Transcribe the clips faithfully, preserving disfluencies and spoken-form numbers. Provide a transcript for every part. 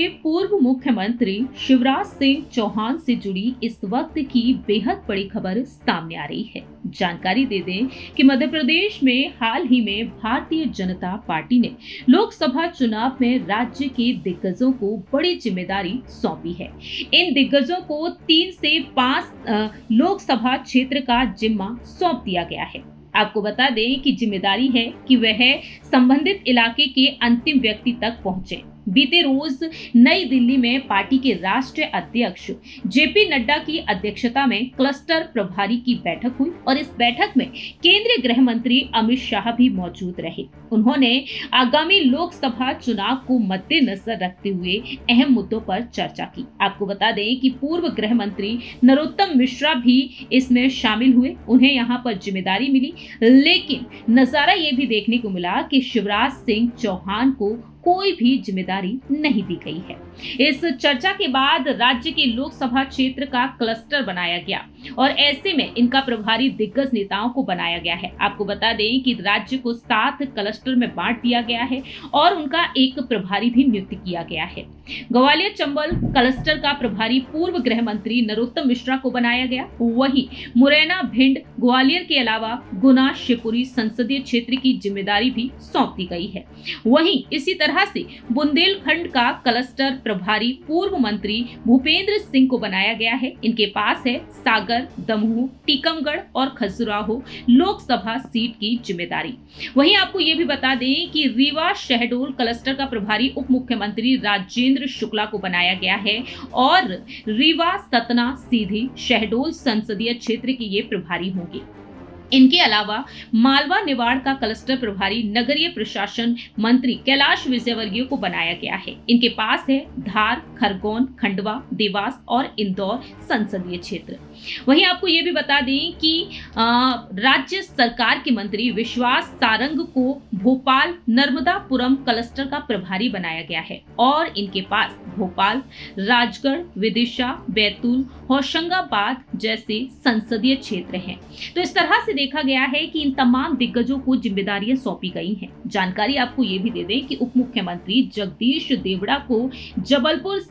में पूर्व मुख्यमंत्री शिवराज सिंह चौहान से जुड़ी इस वक्त की बेहद बड़ी खबर सामने आ रही है। जानकारी दे दें कि मध्य प्रदेश में हाल ही में भारतीय जनता पार्टी ने लोकसभा चुनाव में राज्य के दिग्गजों को बड़ी जिम्मेदारी सौंपी है। इन दिग्गजों को तीन से पांच लोकसभा क्षेत्र का जिम्मा सौंप दिया गया है। आपको बता दें कि जिम्मेदारी है कि वह संबंधित इलाके के अंतिम व्यक्ति तक पहुंचे। बीते रोज नई दिल्ली में पार्टी के राष्ट्रीय अध्यक्ष जेपी नड्डा की अध्यक्षता में क्लस्टर प्रभारी की बैठक हुई और इस बैठक में केंद्रीय गृह मंत्री अमित शाह भी मौजूद रहे। उन्होंने आगामी लोकसभा चुनाव को मद्देनजर रखते हुए अहम मुद्दों पर चर्चा की। आपको बता दें कि पूर्व गृह मंत्री नरोत्तम मिश्रा भी इसमें शामिल हुए। उन्हें यहां पर जिम्मेदारी मिली, लेकिन नजारा ये भी देखने को मिला कि शिवराज सिंह चौहान को कोई भी जिम्मेदारी नहीं दी गई है। इस चर्चा के बाद राज्य के लोकसभा क्षेत्र का क्लस्टर बनाया गया और ऐसे में इनका प्रभारी दिग्गज नेताओं को बनाया गया है। आपको बता दें कि राज्य को सात क्लस्टर में बांट दिया गया है और उनका एक प्रभारी भी नियुक्त किया गया है। ग्वालियर चंबल क्लस्टर का प्रभारी पूर्व गृह मंत्री नरोत्तम मिश्रा को बनाया गया। वहीं मुरैना, भिंड, ग्वालियर के अलावा गुना, शिवपुरी संसदीय क्षेत्र की जिम्मेदारी भी सौंप दी गई है। वहीं इसी तरह से बुंदेलखंड का क्लस्टर प्रभारी पूर्व मंत्री भूपेंद्र सिंह को बनाया गया है। इनके पास है सागर, दमोह, टीकमगढ़ और खजुराहो लोकसभा सीट की जिम्मेदारी। वहीं आपको ये भी बता दें कि रीवा शहडोल क्लस्टर का प्रभारी उप मुख्यमंत्री राजेंद्र शुक्ला को बनाया गया है और रीवा, सतना, सीधी, शहडोल संसदीय क्षेत्र के ये प्रभारी होंगे। इनके अलावा मालवा, निवाड़ का क्लस्टर प्रभारी नगरीय प्रशासन मंत्री कैलाश विजयवर्गीय को बनाया गया है। इनके पास है धार, खरगोन, खंडवा, देवास और इंदौर संसदीय क्षेत्र। वहीं आपको ये भी बता दें कि आ, राज्य सरकार के मंत्री विश्वास सारंग को भोपाल, नर्मदापुरम क्लस्टर का प्रभारी बनाया गया है और इनके पास भोपाल, राजगढ़, विदिशा, बैतूल, होशंगाबाद जैसे संसदीय क्षेत्र हैं। तो इस तरह से देखा गया है कि इन तमाम दिग्गजों को जिम्मेदारियां सौंपी गई हैं। जानकारी आपको ये भी दे दें कि उप मुख्यमंत्री जगदीश देवड़ा को जबलपुर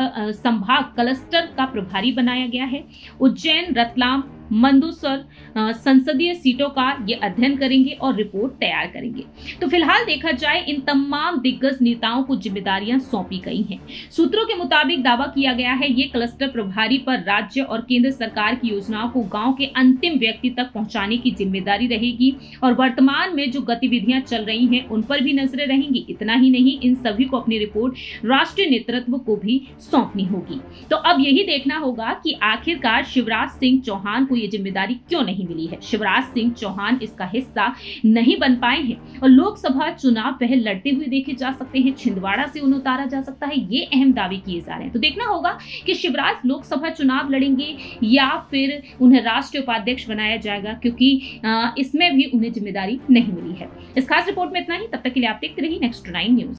संभाग क्लस्टर का प्रभारी बनाया गया है। उज्जैन, रतलाम, मंदसौर संसदीय सीटों का ये अध्ययन करेंगे और रिपोर्ट तैयार करेंगे। तो फिलहाल देखा जाए इन तमाम दिग्गज नेताओं को जिम्मेदारियां सौंपी गई हैं। सूत्रों के मुताबिक दावा किया गया है ये क्लस्टर प्रभारी पर राज्य और केंद्र सरकार की योजनाओं को गांव के अंतिम व्यक्ति तक पहुंचाने की जिम्मेदारी रहेगी और वर्तमान में जो गतिविधियां चल रही हैं उन पर भी नजरें रहेंगी। इतना ही नहीं, इन सभी को अपनी रिपोर्ट राष्ट्रीय नेतृत्व को भी सौंपनी होगी। तो अब यही देखना होगा कि आखिरकार शिवराज सिंह चौहान को ये जिम्मेदारी क्यों नहीं मिली है। शिवराज सिंह चौहान इसका हिस्सा नहीं बन पाए हैं और लोकसभा चुनाव वह लड़ते हुए देखे जा सकते हैं। छिंदवाड़ा से उन्हें उतारा जा सकता है, ये अहम दावे किए जा रहे हैं। तो देखना होगा कि शिवराज लोकसभा चुनाव लड़ेंगे या फिर उन्हें राष्ट्रीय उपाध्यक्ष बनाया जाएगा, क्योंकि इसमें भी उन्हें जिम्मेदारी नहीं मिली है। इस खास रिपोर्ट में इतना ही। तब तक के लिए आप देखते रहिए नेक्स्ट नाइन न्यूज।